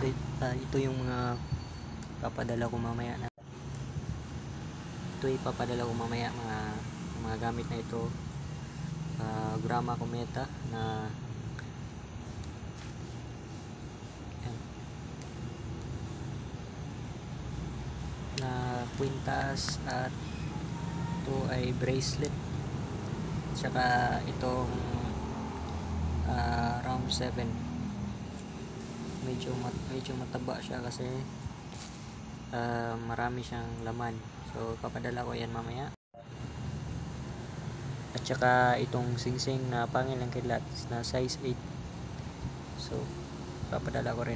ito yung mga papadala ko mamaya na ito ipapadala ko mamaya, mga gamit na ito. Grama Cometa na yan, na kwintas, at ito ay bracelet, tsaka itong round 7. Medyo mataba siya kasi marami siyang laman, so papadala ko yan mamaya. At saka itong singsing na pangil ng kidlat na size 8, so papadala ko rin.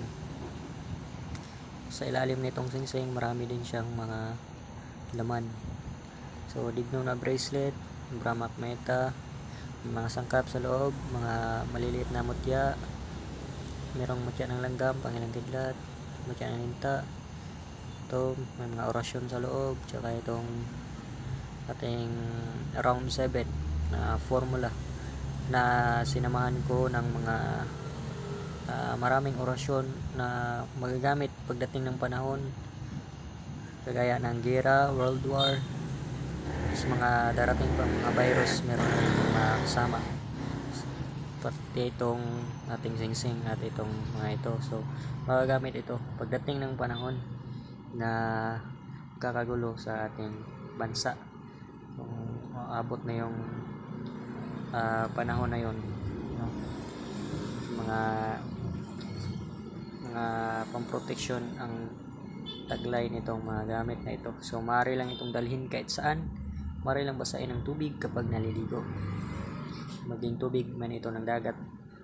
Sa ilalim nitong singsing marami din siyang mga laman, so digno na bracelet, Brahma Cometa, mga sangkap sa loob, mga maliliit na mutya, merong mutya ng langgam, pangil ng kidlat, mutya ng linta. Ito may mga orasyon sa loob, tsaka itong ating round 7 na formula na sinamahan ko ng mga maraming orasyon na magagamit pagdating ng panahon, kagaya ng gera, world war, sa mga darating pang mga virus, meron na yung mga kasama, pati itong ating singsing at itong mga ito. So magagamit ito pagdating ng panahon na kakagulo sa ating bansa, kung maabot na yung panahon na yon, no? mga pamproteksyon ang taglay nitong mga gamit na ito. So maaari lang itong dalhin kahit saan, maaari lang basahin ng tubig kapag naliligo, maging tubig man ito ng dagat.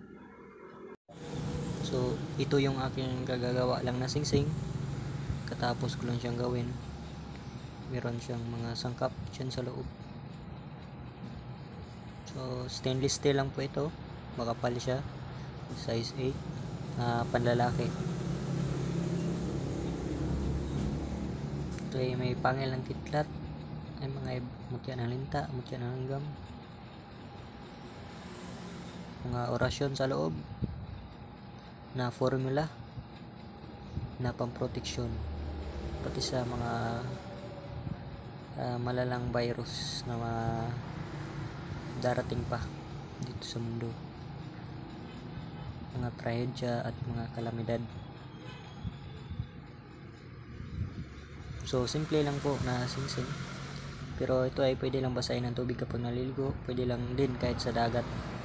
So ito yung aking kagagawa lang na singsing, katapos ko lang siyang gawin. Meron siyang mga sangkap dyan sa loob. So stainless steel lang po ito, makapal siya, size 8, panlalaki. Ito ay may pangil ng kidlat, ay mga mutya ng linta, mutya ng langgam, mga orasyon sa loob na formula na pamproteksyon, pati sa mga malalang virus na darating pa dito sa mundo, mga trahedya at mga kalamidad. So simple lang po na singsing, pero ito ay pwede lang basahin ng tubig kapag naliligo, pwede lang din kahit sa dagat.